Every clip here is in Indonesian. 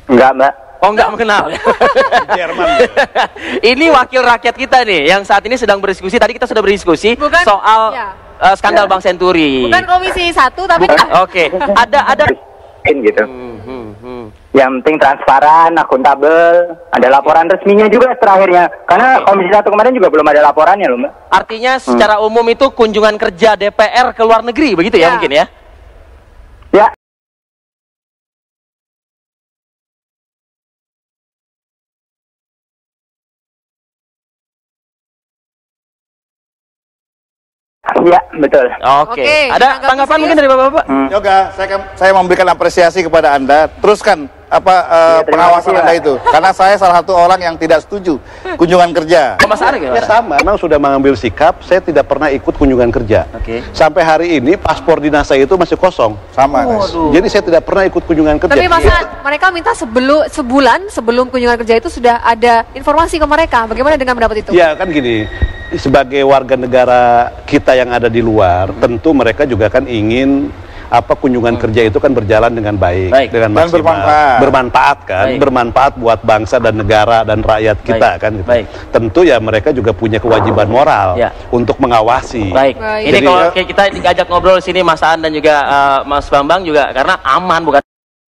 Enggak, Mbak. Oh, enggak mengenal. Jerman. Ini wakil rakyat kita nih yang saat ini sedang berdiskusi. Tadi kita sudah berdiskusi soal skandal Bank Senturi. Bukan Komisi 1 tapi Oke. Ada gitu. Yang penting transparan, akuntabel, ada laporan resminya juga terakhirnya. Karena Komisi 1 kemarin juga belum ada laporannya loh, Mbak. Artinya secara umum itu kunjungan kerja DPR ke luar negeri begitu ya mungkin ya? Ya. Ya, betul. Oke. Ada tanggapan mungkin dari Bapak-bapak? Yoga, saya memberikan apresiasi kepada Anda. Teruskan pengawasan Anda itu. Karena saya salah satu orang yang tidak setuju kunjungan kerja. Mas Ari gimana? Ya sama, memang sudah mengambil sikap. Saya tidak pernah ikut kunjungan kerja. Sampai hari ini paspor dinas saya itu masih kosong. Sama. Jadi saya tidak pernah ikut kunjungan kerja. Tapi masa mereka minta sebulan sebelum kunjungan kerja itu sudah ada informasi ke mereka. Bagaimana dengan pendapat itu? Ya kan gini, sebagai warga negara kita yang ada di luar, tentu mereka juga kan ingin kunjungan kerja itu kan berjalan dengan baik, dengan maksimal, bermanfaat kan, bermanfaat buat bangsa dan negara dan rakyat kita kan gitu. Tentu ya mereka juga punya kewajiban moral untuk mengawasi. Ini kalau kita diajak ngobrol sini Mas Aan dan juga Mas Bambang juga karena aman bukan.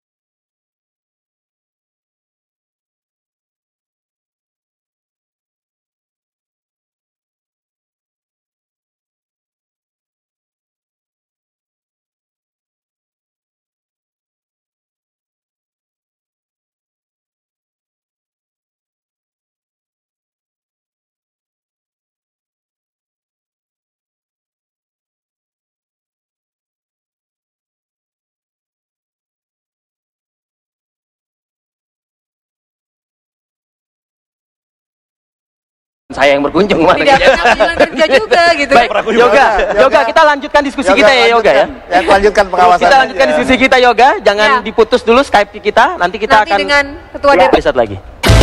Saya yang berkunjung kemarin. Tidak pernah kunjungan kerja juga gitu. Baik, Yoga, kita lanjutkan diskusi kita ya Yoga ya. Lanjutkan pengawasan. Kita lanjutkan diskusi kita Yoga, jangan diputus dulu Skype kita. Nanti kita akan dengan Ketua DPR saat lagi.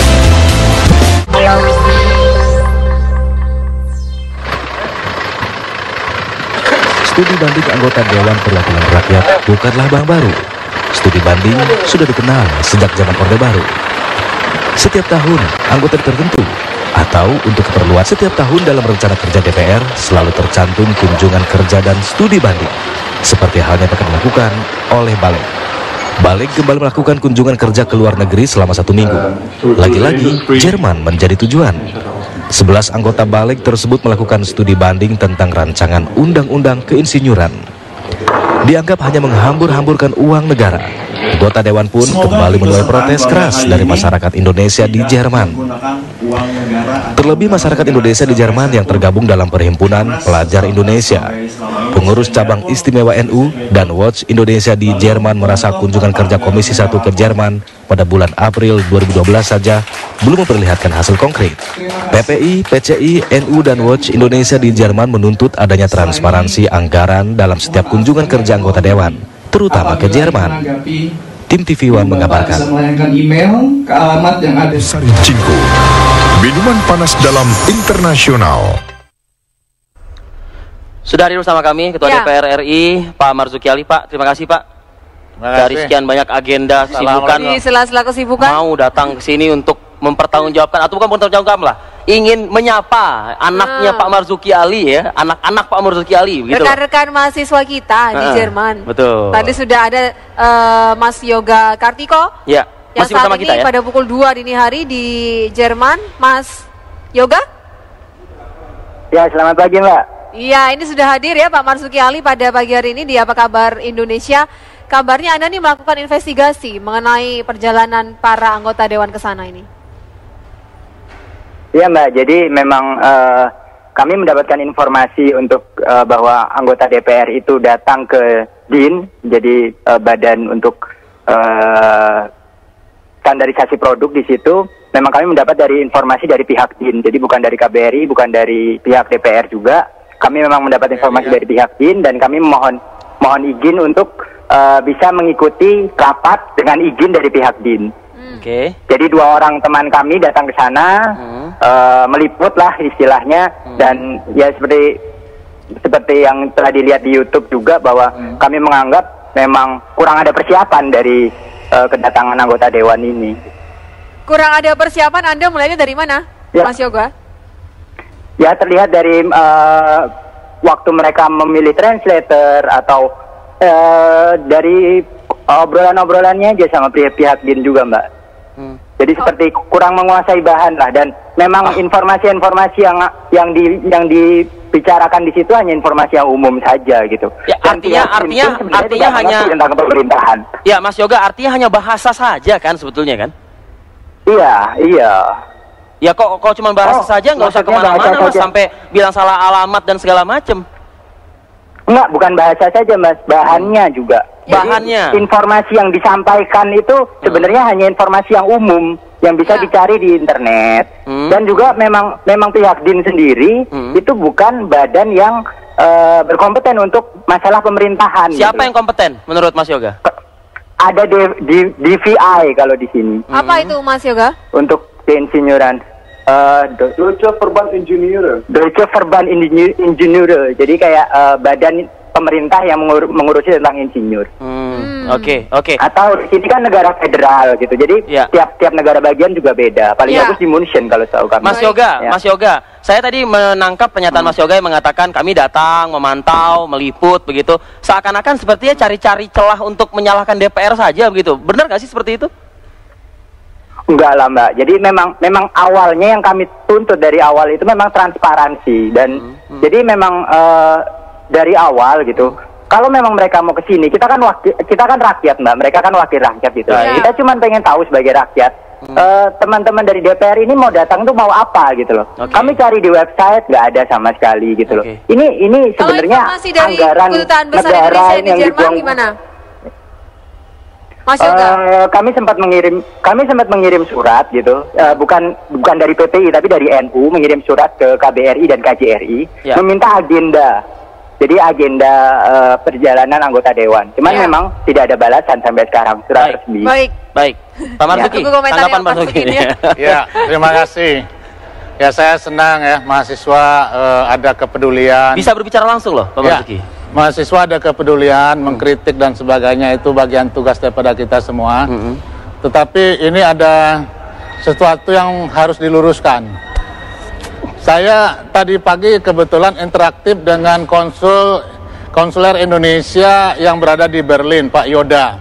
Studi banding anggota Dewan Perwakilan Rakyat bukanlah barang baru. Studi banding sudah dikenal sejak zaman Orde Baru. Setiap tahun, anggota tertentu atau untuk keperluan setiap tahun dalam rencana kerja DPR selalu tercantum kunjungan kerja dan studi banding, seperti halnya akan dilakukan oleh Balik. Balik kembali melakukan kunjungan kerja ke luar negeri selama 1 minggu. Lagi-lagi, Jerman menjadi tujuan. 11 anggota Balik tersebut melakukan studi banding tentang rancangan undang-undang keinsinyuran. Dianggap hanya menghambur-hamburkan uang negara. Anggota Dewan pun kembali menuai protes keras dari masyarakat Indonesia di Jerman. Terlebih masyarakat Indonesia di Jerman yang tergabung dalam Perhimpunan Pelajar Indonesia. Pengurus cabang istimewa NU dan Watch Indonesia di Jerman merasa kunjungan kerja Komisi 1 ke Jerman pada bulan April 2012 saja belum memperlihatkan hasil konkret. PPI, PCI, NU dan Watch Indonesia di Jerman menuntut adanya transparansi anggaran dalam setiap kunjungan kerja anggota Dewan, terutama ke Jerman. Tim TV One mengabarkan. Melayangkan email ke alamat yang ada. Sari Cinko, minuman panas dalam internasional. Sudah hadir bersama kami Ketua DPR RI Pak Marzuki Ali. Pak, terima kasih Pak. Dari sekian banyak agenda kesibukan, di sela-sela kesibukan mau datang ke sini untuk mempertanggungjawabkan atau bukan mempertanggungjawabkan lah, ingin menyapa anaknya Pak Marzuki Ali ya, anak-anak Pak Marzuki Ali gitu. Rekan-rekan mahasiswa kita di Jerman. Betul. Tadi sudah ada Mas Yoga Kartiko. Ya, yang masih bersama saat ini kita ya. Pada pukul 2 dini hari di Jerman, Mas Yoga. Ya, selamat pagi Mbak. Iya, ini sudah hadir ya Pak Marzuki Ali pada pagi hari ini di Apa Kabar Indonesia. Kabarnya Anda nih melakukan investigasi mengenai perjalanan para anggota Dewan ke sana ini. Iya Mbak, jadi memang kami mendapatkan informasi untuk bahwa anggota DPR itu datang ke DIN, jadi badan untuk standarisasi produk di situ. Memang kami mendapat dari informasi dari pihak DIN, jadi bukan dari KBRI, bukan dari pihak DPR juga. Kami memang mendapat informasi dari pihak DIN dan kami mohon izin untuk bisa mengikuti rapat dengan izin dari pihak DIN. Jadi 2 orang teman kami datang ke sana, meliput lah istilahnya, dan ya seperti yang telah dilihat di YouTube juga bahwa kami menganggap memang kurang ada persiapan dari kedatangan anggota dewan ini. Kurang ada persiapan, Anda mulainya dari mana, Ya. Mas Yoga? Ya terlihat dari waktu mereka memilih translator atau dari obrolan-obrolannya aja sama pihak BIN juga, Mbak. Jadi seperti kurang menguasai bahan lah, dan memang informasi-informasi yang dibicarakan di situ hanya informasi yang umum saja gitu. Ya, Dan artinya hanya tentang pemerintahan. Ya, Mas Yoga, artinya hanya bahasa saja kan sebetulnya kan? Iya. Ya kok cuma bahasa saja, nggak usah kemana-mana Mas, sampai bilang salah alamat dan segala macam. Enggak, bukan bahasa saja Mas, bahannya juga. Bahannya. Jadi, informasi yang disampaikan itu sebenarnya hanya informasi yang umum yang bisa dicari di internet. Dan juga memang pihak DIN sendiri itu bukan badan yang berkompeten untuk masalah pemerintahan. Siapa gitu. yang kompeten menurut Mas Yoga? Ada DVI kalau di sini. Apa itu, Mas Yoga? Untuk keinsinyuran. Deutsche Verband Ingenieur. Deutsche Verband Ingenieur. Jadi kayak badan pemerintah yang mengurusi tentang insinyur. Oke. Atau di sini kan negara federal gitu. Jadi tiap negara bagian juga beda. Paling bagus di München kalau tahu kami. Mas Yoga, saya tadi menangkap pernyataan Mas Yoga yang mengatakan kami datang, memantau, meliput begitu. Seakan-akan sepertinya cari-cari celah untuk menyalahkan DPR saja begitu. Benar nggak sih seperti itu? Enggak lah Mbak. Jadi memang awalnya yang kami tuntut dari awal itu memang transparansi dan jadi memang dari awal gitu. Kalau memang mereka mau ke sini, kita kan rakyat Mbak, mereka kan wakil rakyat gitu. Kita cuma pengen tahu sebagai rakyat, teman-teman dari DPR ini mau datang tuh mau apa gitu loh. Kami cari di website nggak ada sama sekali gitu loh. Ini sebenarnya anggaran negara yang dibuang. Gimana? Mas Yoga? Kami sempat mengirim surat gitu, bukan dari PPI tapi dari NU, mengirim surat ke KBRI dan KJRI meminta agenda. Jadi agenda perjalanan anggota dewan. Cuman memang tidak ada balasan sampai sekarang surat resmi. Baik. Pak Marzuki, tanggapan Pak Marzuki. Ya, terima kasih. Ya, saya senang ya mahasiswa ada kepedulian. Bisa berbicara langsung loh, Pak Marzuki. Mahasiswa ada kepedulian, mengkritik dan sebagainya, itu bagian tugas daripada kita semua. Tetapi ini ada sesuatu yang harus diluruskan. Saya tadi pagi kebetulan interaktif dengan konsuler Indonesia yang berada di Berlin, Pak Yoda.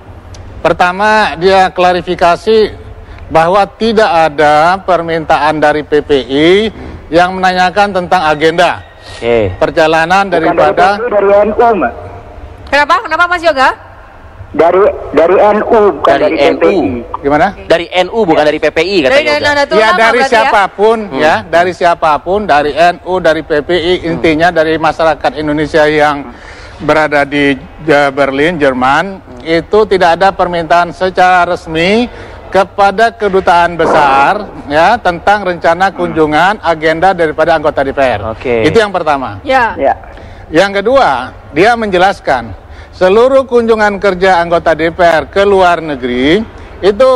Pertama, dia klarifikasi bahwa tidak ada permintaan dari PPI yang menanyakan tentang agenda perjalanan daripada dari NU, Mbak. Kenapa Mas Yoga? Dari NU, bukan dari PPI. Gimana? Dari NU bukan dari PPI katanya. Ya dari siapapun ya, dari siapapun, dari NU, dari PPI, intinya dari masyarakat Indonesia yang berada di Berlin, Jerman, itu tidak ada permintaan secara resmi kepada kedutaan besar ya tentang rencana kunjungan agenda daripada anggota DPR. Itu yang pertama. Yang kedua, dia menjelaskan seluruh kunjungan kerja anggota DPR ke luar negeri itu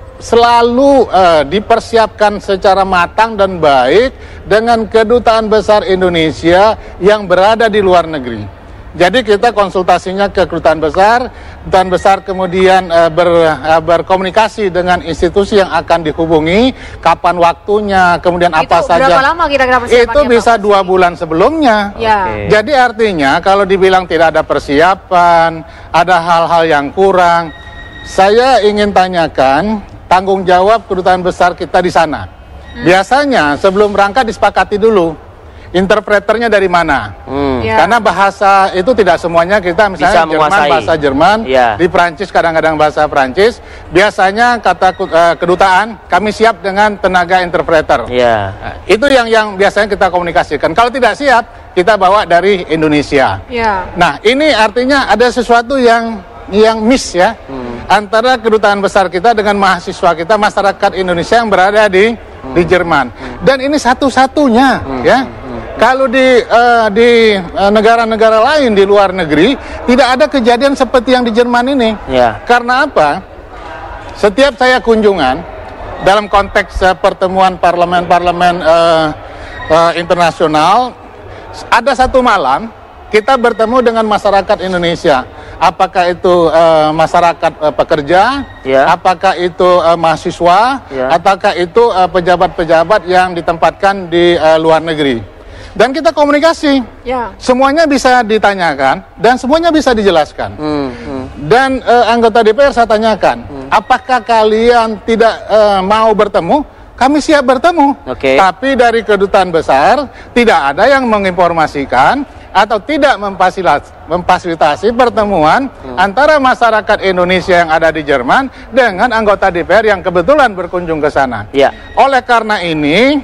selalu dipersiapkan secara matang dan baik dengan kedutaan besar Indonesia yang berada di luar negeri. Jadi kita konsultasinya ke kedutaan besar kemudian berkomunikasi dengan institusi yang akan dihubungi, kapan waktunya, kemudian apa saja. Berapa lama kira-kira persiapannya? Itu bisa 2 bulan sebelumnya. Jadi artinya kalau dibilang tidak ada persiapan, ada hal-hal yang kurang, saya ingin tanyakan tanggung jawab kedutaan besar kita di sana. Biasanya sebelum berangkat disepakati dulu. Interpreternya dari mana? Karena bahasa itu tidak semuanya kita misalnya Jerman bahasa Jerman, di Prancis kadang-kadang bahasa Prancis. Biasanya kata kedutaan kami siap dengan tenaga interpreter. Itu yang biasanya kita komunikasikan. Kalau tidak siap kita bawa dari Indonesia. Nah ini artinya ada sesuatu yang miss ya antara kedutaan besar kita dengan mahasiswa kita, masyarakat Indonesia yang berada di Jerman. Dan ini satu-satunya ya. Kalau di negara-negara lain di luar negeri tidak ada kejadian seperti yang di Jerman ini. Karena apa? Setiap saya kunjungan dalam konteks pertemuan parlemen-parlemen internasional, ada satu malam kita bertemu dengan masyarakat Indonesia. apakah itu masyarakat pekerja, apakah itu mahasiswa, ataukah itu pejabat-pejabat yang ditempatkan di luar negeri. Dan kita komunikasi, semuanya bisa ditanyakan dan semuanya bisa dijelaskan. Dan anggota DPR saya tanyakan, apakah kalian tidak mau bertemu? Kami siap bertemu, tapi dari kedutaan besar tidak ada yang menginformasikan atau tidak memfasilitasi pertemuan antara masyarakat Indonesia yang ada di Jerman dengan anggota DPR yang kebetulan berkunjung ke sana. Oleh karena ini,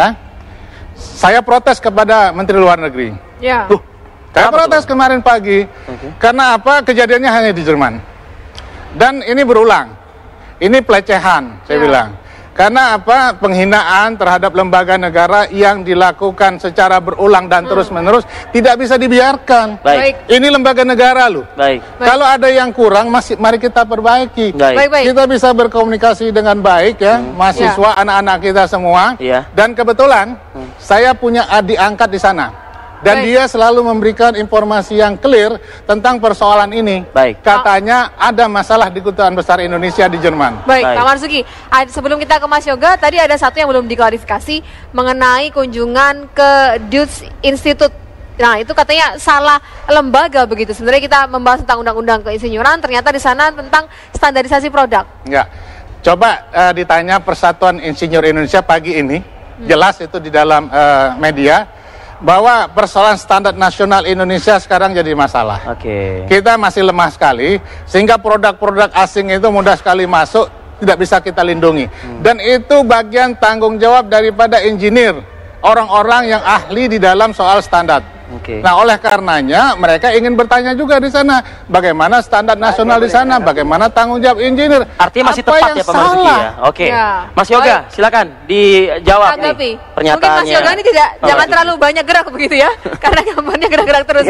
saya protes kepada Menteri Luar Negeri. Saya protes kemarin pagi, karena apa? Kejadiannya hanya di Jerman. Dan ini berulang, ini pelecehan, saya bilang. Karena apa? Penghinaan terhadap lembaga negara yang dilakukan secara berulang dan terus-menerus tidak bisa dibiarkan. Ini lembaga negara loh. Kalau ada yang kurang, mari kita perbaiki. Kita bisa berkomunikasi dengan baik ya, mahasiswa, anak-anak kita semua. Dan kebetulan saya punya adik angkat di sana. Dan dia selalu memberikan informasi yang clear tentang persoalan ini. Katanya ada masalah di Kedutaan Besar Indonesia di Jerman. Pak Marzuki, sebelum kita ke Mas Yoga, tadi ada satu yang belum diklarifikasi mengenai kunjungan ke Dutch Institute. Nah, itu katanya salah lembaga begitu. Sebenarnya kita membahas tentang undang-undang keinsinyuran, ternyata di sana tentang standarisasi produk. Coba ditanya Persatuan Insinyur Indonesia pagi ini, jelas itu di dalam media, bahwa persoalan standar nasional Indonesia sekarang jadi masalah. Kita masih lemah sekali, sehingga produk-produk asing itu mudah sekali masuk, tidak bisa kita lindungi. Dan itu bagian tanggung jawab daripada engineer, orang-orang yang ahli di dalam soal standar. Nah, oleh karenanya mereka ingin bertanya juga di sana, bagaimana standar nasional di sana, bagaimana tanggung jawab engineer. Artinya masih tepat ya Pak Marzuki ya. Mas Yoga, silakan dijawab nih pernyataannya. Mungkin Mas Yoga ini jangan terlalu banyak gerak begitu ya, karena gambarnya gerak-gerak terus.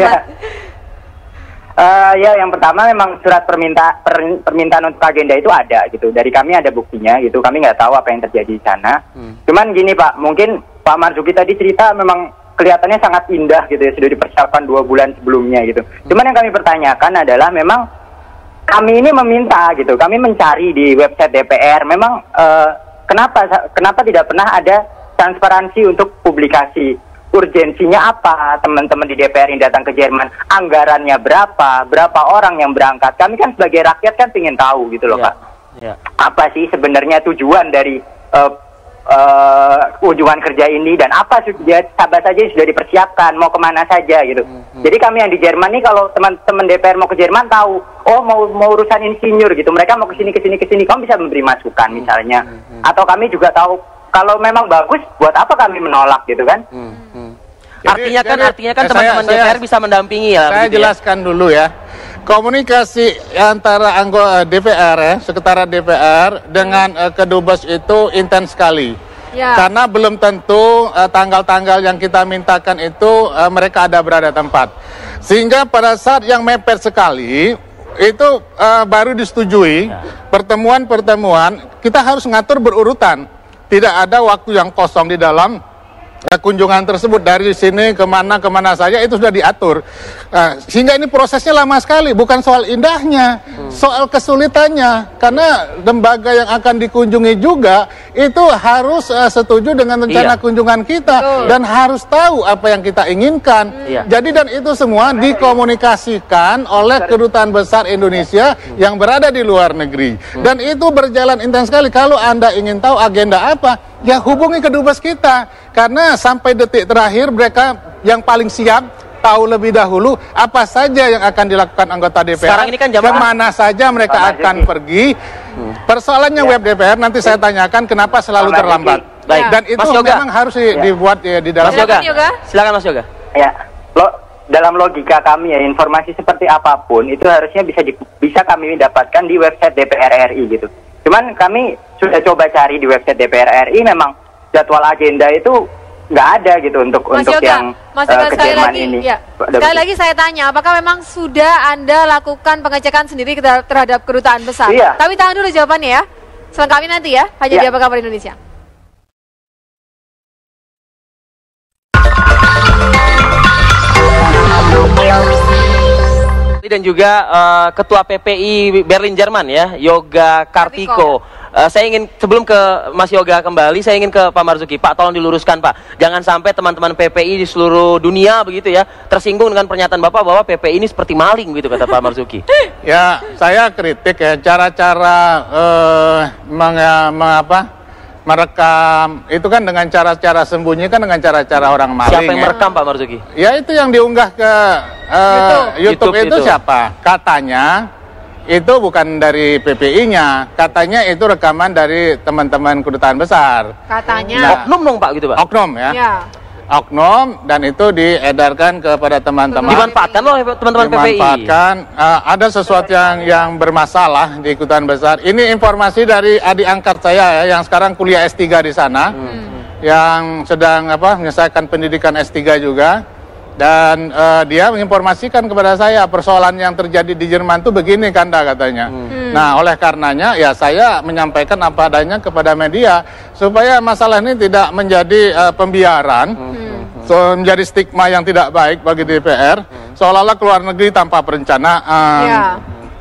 Yang pertama memang surat permintaan untuk agenda itu ada gitu. Dari kami ada buktinya gitu. Kami nggak tahu apa yang terjadi di sana. Cuman gini Pak, mungkin Pak Marzuki tadi cerita memang kelihatannya sangat indah gitu ya, sudah dipersiapkan 2 bulan sebelumnya gitu. Cuman yang kami pertanyakan adalah memang kami ini meminta gitu, kami mencari di website DPR, memang kenapa tidak pernah ada transparansi untuk publikasi, urgensinya apa, teman-teman di DPR yang datang ke Jerman, anggarannya berapa orang yang berangkat. Kami kan sebagai rakyat kan ingin tahu gitu loh Pak. Apa sih sebenarnya tujuan dari kunjungan kerja ini, dan apa sahabat saja sudah dipersiapkan mau kemana saja gitu. Jadi kami yang di Jerman nih, kalau teman-teman DPR mau ke Jerman tahu, oh mau urusan insinyur gitu, mereka mau ke sini, kamu bisa memberi masukan misalnya. Atau kami juga tahu kalau memang bagus, buat apa kami menolak gitu kan? Artinya kan teman-teman DPR bisa mendampingi ya. Saya jelaskan dulu ya. Komunikasi antara anggota DPR ya, sekretariat DPR dengan Kedubes itu intens sekali. Karena belum tentu tanggal-tanggal yang kita mintakan itu mereka ada berada tempat. Sehingga pada saat yang mepet sekali itu baru disetujui pertemuan-pertemuan, kita harus ngatur berurutan. Tidak ada waktu yang kosong di dalam kunjungan tersebut, dari sini kemana saja itu sudah diatur. Sehingga ini prosesnya lama sekali, bukan soal indahnya, soal kesulitannya, karena lembaga yang akan dikunjungi juga itu harus setuju dengan rencana kunjungan kita dan harus tahu apa yang kita inginkan. Jadi dan itu semua dikomunikasikan oleh Kedutaan Besar Indonesia yang berada di luar negeri, dan itu berjalan intens sekali. Kalau Anda ingin tahu agenda apa, ya hubungi kedubes kita, karena sampai detik terakhir mereka yang paling siap tahu lebih dahulu apa saja yang akan dilakukan anggota DPR. Sekarang ini kan kemana saja mereka akan pergi. Persoalannya web DPR nanti saya tanyakan kenapa selalu terlambat. Dan itu memang harus dibuat di dalam. Mas Yoga, silakan Mas Yoga. Dalam logika kami ya, informasi seperti apapun itu harusnya bisa kami dapatkan di website DPR RI gitu. Cuman kami sudah coba cari di website DPR RI, memang jadwal agenda itu nggak ada gitu untuk yang ke Jerman ini. Sekali lagi saya tanya, apakah memang sudah Anda lakukan pengecekan sendiri terhadap Kedutaan Besar? Tapi tahan dulu jawabannya ya. Selengkapnya nanti ya, hanya di Apa Kabar Indonesia. dan juga Ketua PPI Berlin Jerman ya, Yoga Kartiko. Saya ingin sebelum ke Mas Yoga kembali, saya ingin ke Pak Marzuki. Pak, tolong diluruskan Pak. Jangan sampai teman-teman PPI di seluruh dunia begitu ya tersinggung dengan pernyataan Bapak bahwa PPI ini seperti maling gitu kata Pak Marzuki. Ya, saya kritik ya cara-cara merekam itu kan dengan cara-cara sembunyi, kan dengan cara-cara orang maling. Siapa yang merekam Pak Marzuki? Ya itu yang diunggah ke YouTube itu siapa? Katanya itu bukan dari PPI-nya, katanya itu rekaman dari teman-teman kedutaan besar. Katanya. Oknum dong Pak gitu Pak? Oknum ya. Ya. Oknum, dan itu diedarkan kepada teman-teman. Dimanfaatkan loh teman-teman PPI. Dimanfaatkan. Ada sesuatu yang bermasalah di kedutaan besar. Ini informasi dari adik angkat saya ya, yang sekarang kuliah S3 di sana, yang sedang menyelesaikan pendidikan S3 juga. Dan dia menginformasikan kepada saya persoalan yang terjadi di Jerman itu begini Kanda katanya. Nah oleh karenanya ya saya menyampaikan apa adanya kepada media supaya masalah ini tidak menjadi pembiaran, menjadi stigma yang tidak baik bagi DPR, seolah-olah keluar negeri tanpa perencanaan,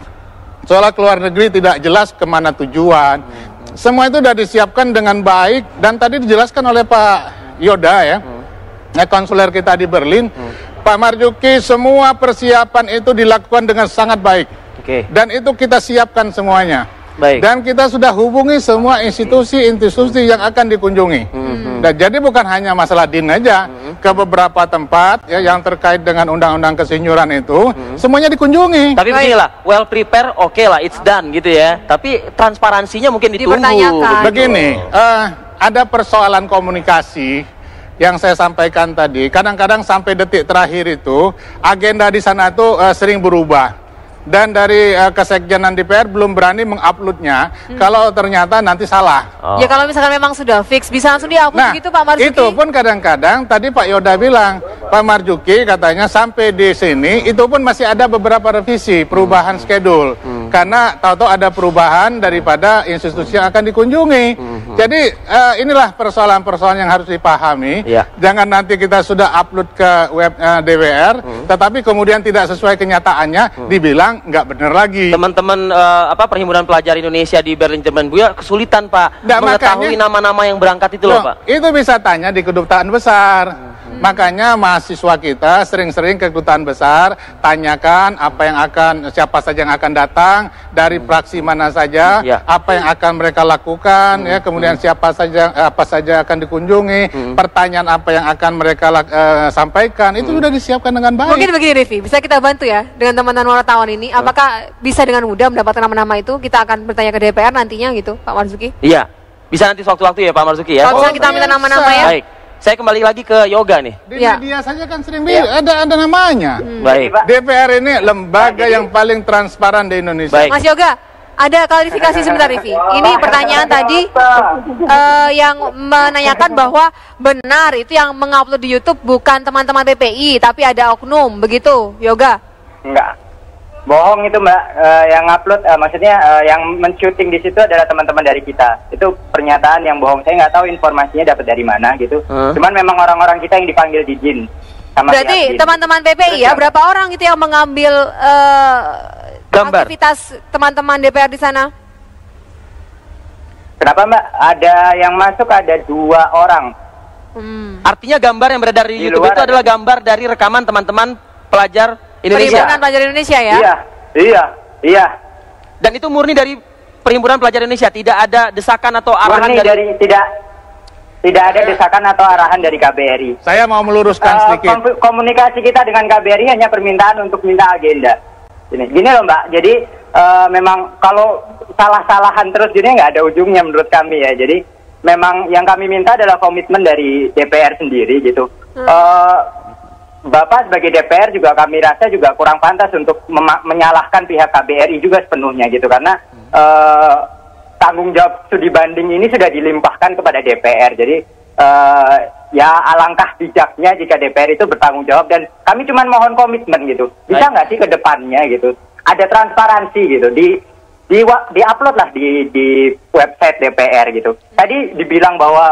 seolah keluar negeri tidak jelas kemana tujuan. Semua itu sudah disiapkan dengan baik dan tadi dijelaskan oleh Pak Yoda ya. Konsuler kita di Berlin, Pak Marzuki, semua persiapan itu dilakukan dengan sangat baik. Dan itu kita siapkan semuanya. Dan kita sudah hubungi semua institusi-institusi yang akan dikunjungi. Dan jadi bukan hanya masalah DIN aja, ke beberapa tempat ya yang terkait dengan undang-undang kesenyuran itu, semuanya dikunjungi. Tapi beginilah, well prepare, oke lah, it's done gitu ya. Tapi transparansinya mungkin ditunggu. Begini, ada persoalan komunikasi yang saya sampaikan tadi, kadang-kadang sampai detik terakhir itu agenda di sana itu sering berubah. Dan dari kesekjenan DPR belum berani menguploadnya kalau ternyata nanti salah. Ya kalau misalkan memang sudah fix bisa langsung diupload begitu Pak Marzuki. Itu pun kadang-kadang tadi Pak Yoda bilang, Pak Marzuki katanya sampai di sini itu pun masih ada beberapa revisi, perubahan schedule. Karena tahu-tahu ada perubahan daripada institusi yang akan dikunjungi. Jadi inilah persoalan-persoalan yang harus dipahami. Jangan nanti kita sudah upload ke web DPR, tetapi kemudian tidak sesuai kenyataannya, dibilang nggak benar lagi. Teman-teman Perhimpunan Pelajar Indonesia di Berlin Jerman Buya kesulitan Pak mengetahui nama-nama yang berangkat itu loh Pak. Itu bisa tanya di kedutaan besar. Makanya mahasiswa kita sering-sering ke kedutaan besar, tanyakan siapa saja yang akan datang, dari fraksi mana saja, apa yang akan mereka lakukan, ya, kemudian apa saja akan dikunjungi, pertanyaan apa yang akan mereka sampaikan, itu sudah disiapkan dengan baik. Mungkin begini Rivi, bisa kita bantu ya dengan teman-teman wartawan ini, apakah bisa dengan mudah mendapatkan nama-nama itu? Kita akan bertanya ke DPR nantinya gitu, Pak Marzuki. Iya, bisa nanti sewaktu-waktu ya Pak Marzuki ya. Kalau misalnya kita minta nama-nama ya. Baik. Saya kembali lagi ke Yoga nih. Di media saja kan sering ada namanya. Baik. DPR ini lembaga yang paling transparan di Indonesia. Baik. Mas Yoga, ada klarifikasi sebentar Rivi. Ini pertanyaan tadi yang menanyakan bahwa benar itu yang mengupload di YouTube bukan teman-teman PPI, tapi ada oknum, begitu Yoga? Enggak. Bohong itu Mbak, yang upload, maksudnya yang men-shooting di situ adalah teman-teman dari kita. Itu pernyataan yang bohong. Saya nggak tahu informasinya dapat dari mana gitu. Cuman memang orang-orang kita yang dipanggil di JIN. Berarti teman-teman PPI ya, berapa orang itu yang mengambil aktivitas teman-teman DPR di sana? Kenapa Mbak? Ada yang masuk, ada 2 orang. Artinya gambar yang beredar di YouTube itu adalah gambar dari rekaman teman-teman pelajar Indonesia. Perhimpunan Pelajar Indonesia ya? Iya. Dan itu murni dari Perhimpunan Pelajar Indonesia, tidak ada desakan atau arahan tidak ada desakan atau arahan dari KBRI. Saya mau meluruskan sedikit. Komunikasi kita dengan KBRI hanya permintaan untuk minta agenda. Gini loh Mbak, jadi memang kalau salah-salahan terus gini nggak ada ujungnya menurut kami ya. Jadi memang yang kami minta adalah komitmen dari DPR sendiri gitu. Bapak sebagai DPR juga kami rasa juga kurang pantas untuk menyalahkan pihak KBRI juga sepenuhnya gitu, karena tanggung jawab studi banding ini sudah dilimpahkan kepada DPR. Jadi ya alangkah bijaknya jika DPR itu bertanggung jawab, dan kami cuma mohon komitmen gitu. Bisa nggak sih ke depannya gitu ada transparansi gitu, di upload lah di website DPR gitu. Tadi dibilang bahwa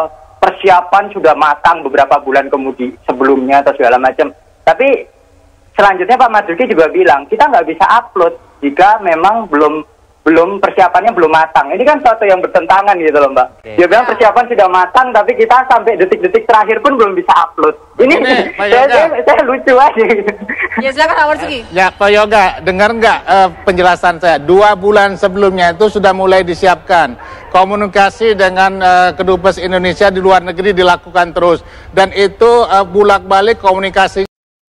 persiapan sudah matang beberapa bulan sebelumnya atau segala macam. Tapi selanjutnya Pak Marzuki juga bilang kita nggak bisa upload jika memang belum persiapannya belum matang. Ini kan suatu yang bertentangan gitu loh Mbak. Dia bilang persiapan sudah matang, tapi kita sampai detik-detik terakhir pun belum bisa upload. Ini saya lucu aja. Ya silakan Pak Marzuki. Ya Pak Yoga, dengar nggak penjelasan saya? 2 bulan sebelumnya itu sudah mulai disiapkan. Komunikasi dengan Kedubes Indonesia di luar negeri dilakukan terus. Dan itu bolak-balik komunikasi.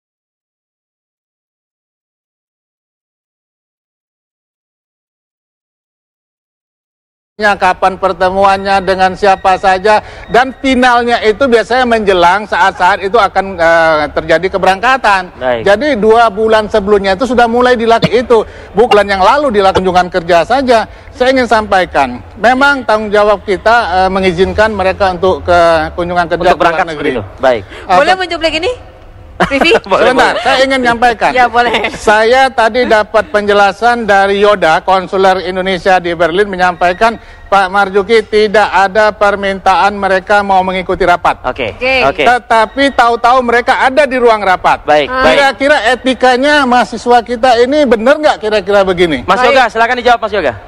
Kapan pertemuannya dengan siapa saja, dan finalnya itu biasanya menjelang saat-saat itu akan terjadi keberangkatan. Jadi 2 bulan sebelumnya itu sudah mulai dilakukan itu, bukan yang lalu dilakukan kunjungan kerja saja. Saya ingin sampaikan, memang tanggung jawab kita mengizinkan mereka untuk ke kunjungan kerja untuk berangkat negeri. Baik. Boleh mencuplek ini? Vivi? Sebentar, saya ingin menyampaikan. Ya boleh. Saya tadi dapat penjelasan dari Yoda, konsuler Indonesia di Berlin, menyampaikan Pak Marzuki tidak ada permintaan mereka mau mengikuti rapat. Oke. Tetapi tahu-tahu mereka ada di ruang rapat. Baik. Kira-kira etikanya mahasiswa kita ini benar nggak kira-kira begini? Mas Yoga, silakan dijawab Mas Yoga.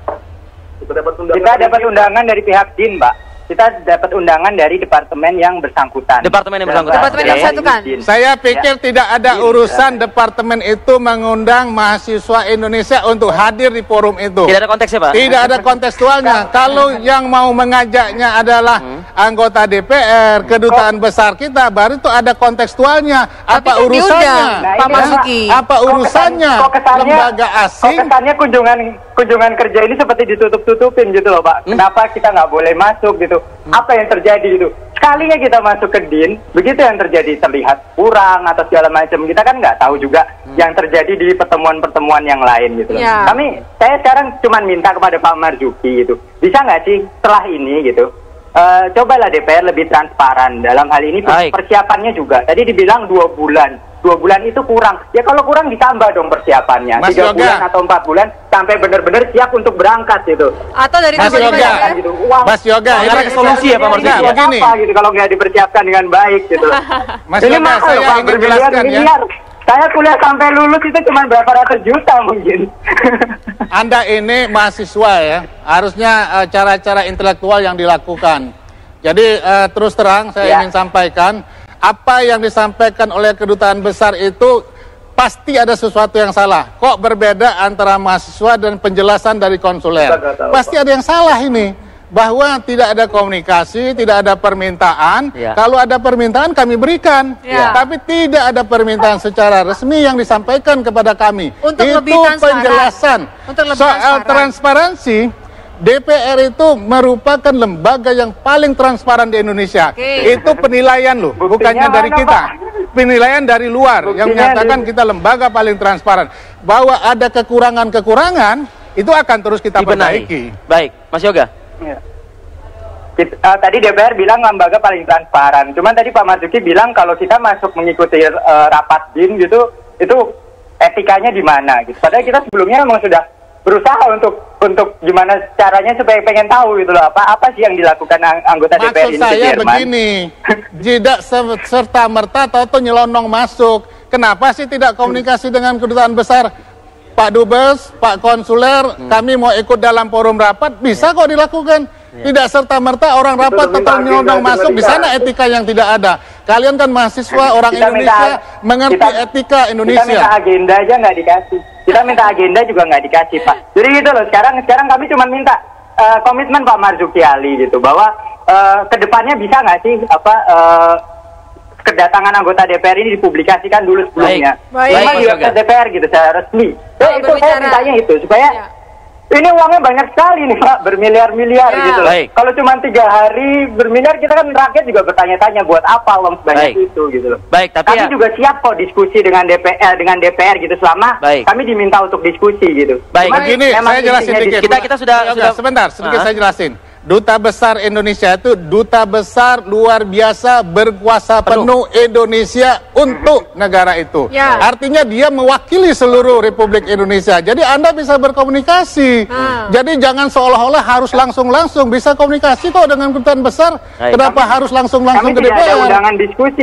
Kita dapat undangan dari pihak DIN, Pak. Kita dapat undangan dari departemen yang bersangkutan. Departemen yang bersangkutan. Departemen yang bersangkutan. Saya pikir tidak ada urusan departemen itu mengundang mahasiswa Indonesia untuk hadir di forum itu. Tidak ada konteksnya, Pak? Tidak ada kontekstualnya. Kalau yang mau mengajaknya adalah anggota DPR, kedutaan besar kita, baru itu ada kontekstualnya. Apa urusannya? Pak Marzuki. Apa urusannya lembaga asing? Kesannya kunjungan kerja ini seperti ditutup-tutupin gitu loh Pak. Kenapa kita nggak boleh masuk gitu? Apa yang terjadi gitu? Sekalinya kita masuk ke DIN, begitu yang terjadi terlihat kurang atau segala macam. Kita kan nggak tahu juga yang terjadi di pertemuan-pertemuan yang lain gitu loh. Saya sekarang cuma minta kepada Pak Marzuki gitu, bisa nggak sih setelah ini gitu, cobalah DPR lebih transparan dalam hal ini. Persiapannya juga. Tadi dibilang 2 bulan. 2 bulan itu kurang. Ya kalau kurang ditambah dong persiapannya. 3 bulan atau 4 bulan sampai benar-benar siap untuk berangkat gitu. Atau dari Mas Yoga, gitu. Mas Yoga, ini solusi ya Pak Marzuki. Begini. Apa gitu kalau nggak dipersiapkan dengan baik gitu. Mas Yoga, saya ingin jelaskan ya. Saya kuliah sampai lulus itu cuma berapa ratus juta mungkin. Anda ini mahasiswa ya, harusnya cara-cara intelektual yang dilakukan. Jadi terus terang saya ingin sampaikan, apa yang disampaikan oleh kedutaan besar itu pasti ada sesuatu yang salah. Kok berbeda antara mahasiswa dan penjelasan dari konsuler? Pasti ada yang salah ini. Bahwa tidak ada komunikasi, tidak ada permintaan. Kalau ada permintaan kami berikan. Tapi tidak ada permintaan secara resmi yang disampaikan kepada kami. Untuk itu lebih penjelasan. Soal transparansi, DPR itu merupakan lembaga yang paling transparan di Indonesia. Itu penilaian loh, bukannya dari kita. Penilaian dari luar yang menyatakan kita lembaga paling transparan. Bahwa ada kekurangan-kekurangan, itu akan terus kita perbaiki. Baik, Mas Yoga. Tadi DPR bilang lembaga paling transparan. Cuman tadi Pak Marzuki bilang kalau kita masuk mengikuti rapat DIN gitu, itu etikanya di mana gitu. Padahal kita sebelumnya memang sudah berusaha untuk gimana caranya supaya pengen tahu gitu loh, apa sih yang dilakukan anggota DPR ini. Maksud saya begini, tidak serta-merta atau nyelonong masuk. Kenapa sih tidak komunikasi dengan kedutaan besar? Pak Dubes, Pak Konsuler, kami mau ikut dalam forum rapat, bisa kok dilakukan. Tidak serta-merta orang rapat atau nyelonong masuk, di sana etika yang tidak ada. Kalian kan mahasiswa orang Indonesia, mengerti etika Indonesia. Kita minta agenda aja nggak dikasih. Kita minta agenda juga nggak dikasih, Pak. Jadi gitu loh, sekarang kami cuma minta komitmen Pak Marzuki Ali gitu, bahwa kedepannya bisa nggak sih kedatangan anggota DPR ini dipublikasikan dulu sebelumnya. Memang di website DPR gitu secara resmi. Itu saya mintanya itu supaya ini uangnya banyak sekali nih Pak, bermiliar-miliar gitu loh. Kalau cuma 3 hari bermiliar, kita kan rakyat juga bertanya-tanya buat apa uang sebanyak itu gitu loh. Kami juga siap kok diskusi dengan DPR gitu selama kami diminta untuk diskusi gitu. Begini, saya jelasin dikit. Kita sudah sebentar, sedikit saya jelasin. Duta Besar Indonesia itu duta besar luar biasa berkuasa penuh Indonesia untuk negara itu. Artinya dia mewakili seluruh Republik Indonesia. Jadi Anda bisa berkomunikasi. Jadi jangan seolah-olah harus langsung-langsung, bisa komunikasi kok dengan kedutaan besar. Kenapa harus langsung-langsung ke DPR? Kami tidak ada undangan diskusi, Pak.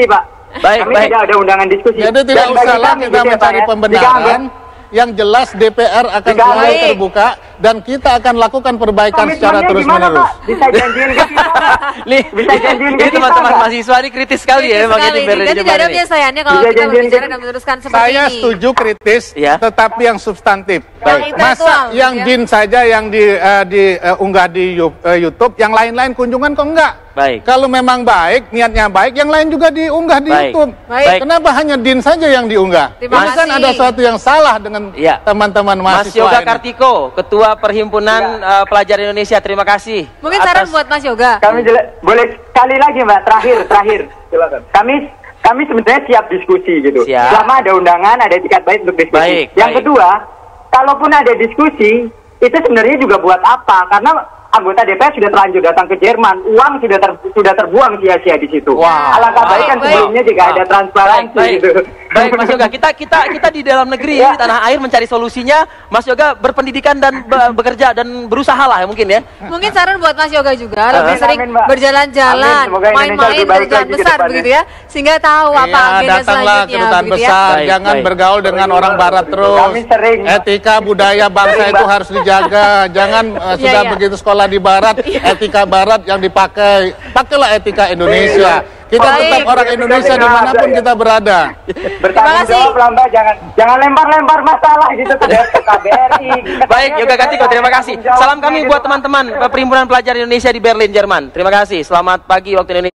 Kami tidak ada undangan diskusi. Jadi tidak usahlah kita mencari pembenaran. Yang jelas DPR akan selalu terbuka dan kita akan lakukan perbaikan secara terus-menerus. Bisa janjiin ke kita? Bisa janjiin ke kita? Teman-teman mahasiswa ini kritis sekali ya. Jadi tidak ada biasanya kalau kita berbicara dan meneruskan seperti ini. Saya setuju kritis, tetapi yang substantif. Masa yang jin saja yang diunggah di YouTube, yang lain-lain kunjungan kok enggak? Baik. Kalau memang baik, niatnya baik, yang lain juga diunggah di YouTube. Baik. Kenapa hanya Din saja yang diunggah? Ini kan ada sesuatu yang salah dengan teman-teman mahasiswa. Mas Yoga Kartiko, Ketua Perhimpunan Pelajar Indonesia, terima kasih. Mungkin saran buat Mas Yoga. Kami boleh sekali lagi Mbak, terakhir. Silakan. Kami sebenarnya siap diskusi gitu. Selama ada undangan, ada etikat baik untuk diskusi. Yang kedua, kalaupun ada diskusi, itu sebenarnya juga buat apa? Karena anggota DPR sudah terlanjur datang ke Jerman, uang sudah terbuang sia-sia di situ. Alangkah baik kan sebelumnya jika ada transparansi gitu. Baik Mas Yoga, kita di dalam negeri di tanah air mencari solusinya. Mas Yoga berpendidikan dan bekerja dan berusaha lah mungkin ya. Mungkin saran buat Mas Yoga juga lebih sering berjalan-jalan, main-main kerjaan besar begitu ya, sehingga tahu apa agenda datanglah selanjutnya. kedutaan besar, jangan bergaul dengan orang barat terus. Etika budaya bangsa itu harus dijaga. Jangan sudah begitu sekolah di barat, etika barat yang dipakai. Pakailah etika Indonesia. Kita tetap orang Indonesia dimanapun kita berada. Bertanggung jawab lah Mbak, jangan lempar-lempar masalah gitu ke KBRI. Baik, Yoga Kartiko, terima kasih. Salam kami buat teman-teman Perhimpunan Pelajar Indonesia di Berlin, Jerman. Terima kasih. Selamat pagi waktu Indonesia.